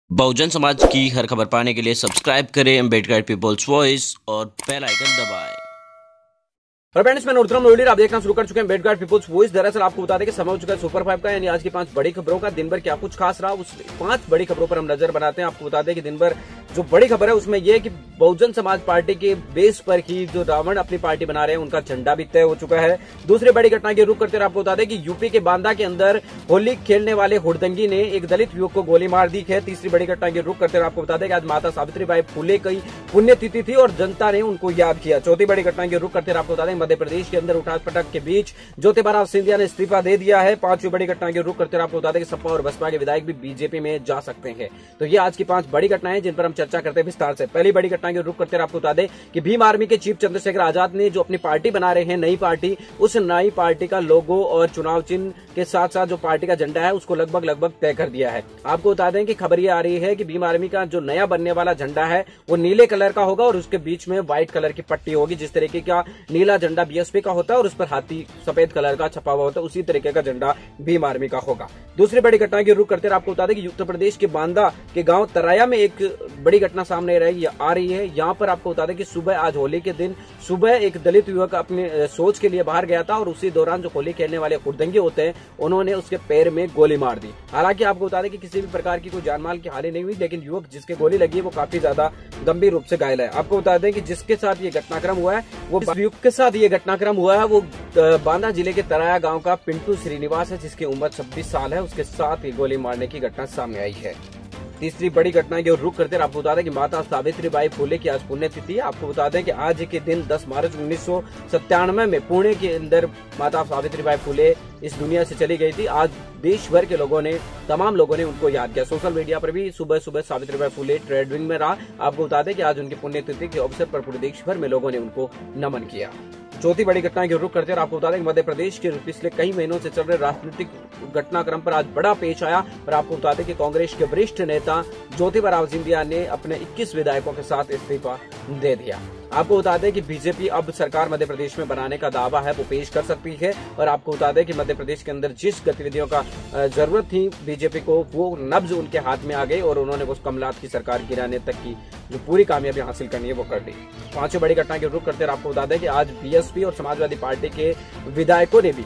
बहुजन समाज की हर खबर पाने के लिए सब्सक्राइब करें अम्बेडकर पीपल्स वॉइस और बेल आइकन दबाएं। और फ्रेंड्स, मैं नोटराम नोएडी, आप देखना शुरू कर चुके हैं अम्बेडकर पीपल्स वॉइस। दरअसल आपको बता दें कि समय हो चुका है सुपर 5 का, यानी आज की 5 बड़ी खबरों का। दिन भर क्या कुछ खास रहा, उस 5 बड़ी खबरों पर हम नजर बनाते हैं। आपको बता दें कि दिन भर जो बड़ी खबर है उसमें यह है कि बहुजन समाज पार्टी के बेस पर ही जो रावण अपनी पार्टी बना रहे हैं उनका झंडा भी तय हो चुका है। दूसरी बड़ी घटना की रुख करते हुए आपको बता दें कि यूपी के बांदा के अंदर होली खेलने वाले हुड़दंगी ने एक दलित युवक को गोली मार दी है। तीसरी बड़ी घटना की रुख करते हुए आपको बता दें कि आज माता सावित्रीबाई फुले की पुण्यतिथि थी और जनता ने उनको याद किया। चौथी बड़ी घटना की रुख करते हुए आपको बता दें मध्य प्रदेश के अंदर उठाक पटक के बीच ज्योतिबा सिंधिया ने इस्तीफा दे दिया है। पांचवी बड़ी घटना की रुख करते हुए आपको बता दें कि सपा और बसपा के विधायक भी बीजेपी में जा सकते हैं। तो ये आज की 5 बड़ी घटनाएं जिन पर हम चर्चा करते हैं विस्तार से। पहली बड़ी घटना की रुख करते हुए आपको बता दें कि भीम आर्मी के चीफ चंद्रशेखर आजाद ने जो अपनी पार्टी बना रहे हैं नई पार्टी, उस नई पार्टी का लोगो और चुनाव चिन्ह के साथ साथ जो पार्टी का झंडा है उसको लगभग तय कर दिया है। आपको बता दें कि खबर ये आ रही है कि भीम आर्मी का जो नया बनने वाला झंडा है वो नीले कलर का होगा और उसके बीच में व्हाइट कलर की पट्टी होगी। जिस तरीके का नीला झंडा बीएसपी का होता है और उस पर हाथी सफेद कलर का छपा हुआ होता है, उसी तरीके का झंडा भीम आर्मी का होगा। दूसरी बड़ी घटना की रुख करते हुए आपको बता दें कि उत्तर प्रदेश के बांदा के गांव तराया में एक बड़ी घटना सामने आ रही है। यहाँ पर आपको बता दें कि सुबह आज होली के दिन सुबह एक दलित युवक अपने सोच के लिए बाहर गया था और उसी दौरान जो होली खेलने वाले हुड़दंगी होते हैं उन्होंने उसके पैर में गोली मार दी। हालांकि आपको बता दें कि किसी भी प्रकार की कोई जानमाल की हानि नहीं हुई, लेकिन युवक जिसके गोली लगी है वो काफी ज्यादा गंभीर रूप से घायल है। आपको बता दें कि जिसके साथ ये घटनाक्रम हुआ है वो युवक के साथ ये घटनाक्रम हुआ है वो बांदा जिले के तराया गांव का पिंटू श्रीनिवास है, जिसकी उम्र 26 साल है। उसके साथ ही गोली मारने की घटना सामने आई है। तीसरी बड़ी घटना की रुख करते आपको बता दें कि माता सावित्रीबाई फुले की आज पुण्यतिथि है। आपको बता दें कि आज के दिन 10 मार्च 1997 में पुणे के अंदर माता सावित्रीबाई फुले इस दुनिया से चली गई थी। आज देश भर के तमाम लोगों ने उनको याद किया। सोशल मीडिया पर भी सुबह सुबह सावित्रीबाई फुले ट्रेंडिंग में रहा। आपको बता दें कि आज उनकी पुण्यतिथि के अवसर पर पूरे देश भर में लोगों ने उनको नमन किया। चौथी बड़ी घटना की रुख करते हैं आपको बता दें कि मध्य प्रदेश के पिछले कई महीनों से चल रहे राजनीतिक घटनाक्रम पर आज बड़ा पेश आया और आपको बता दें कि कांग्रेस के वरिष्ठ नेता ज्योतिबा सिंधिया ने अपने 21 विधायकों के साथ इस्तीफा दे दिया। आपको बता दें कि बीजेपी अब सरकार मध्य प्रदेश में बनाने का दावा है वो पेश कर सकती है और आपको बता दें कि मध्य प्रदेश के अंदर जिस गतिविधियों का जरूरत थी बीजेपी को, वो नब्ज उनके हाथ में आ गई और उन्होंने उस कमलात की सरकार गिराने तक की जो पूरी कामयाबी हासिल करनी है वो कर ली। पांचवी बड़ी घटना की रुख करते आपको बता दें कि आज बीएसपी और समाजवादी पार्टी के विधायकों ने भी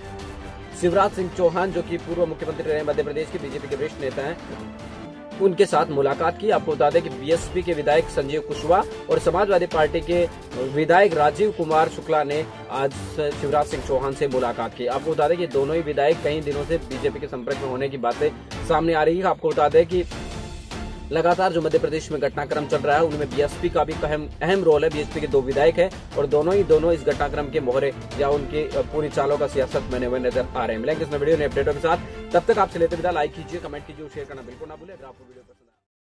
शिवराज सिंह चौहान, जो कि पूर्व मुख्यमंत्री रहे मध्य प्रदेश के, बीजेपी के वरिष्ठ नेता हैं, उनके साथ मुलाकात की। आपको बता दें कि बीएसपी के विधायक संजीव कुशवाहा और समाजवादी पार्टी के विधायक राजीव कुमार शुक्ला ने आज शिवराज सिंह चौहान से मुलाकात की। आपको बता दें कि दोनों ही विधायक कई दिनों से बीजेपी के संपर्क में होने की बातें सामने आ रही है। आपको बता दें कि लगातार जो मध्य प्रदेश में घटनाक्रम चल रहा है उनमें बीएसपी का भी अहम रोल है। बीएसपी के 2 विधायक हैं और दोनों इस घटनाक्रम के मोहरे या उनकी पूरी चालों का सियासत बने हुए नजर आ रहे हैं। मिलेंगे इस वीडियो नए अपडेटों के साथ, तब तक आपसे लेते विदा। लाइक कीजिए, कमेंट कीजिए, शेयर करना बिल्कुल ना भूलें। अगर आपको वीडियो पसंद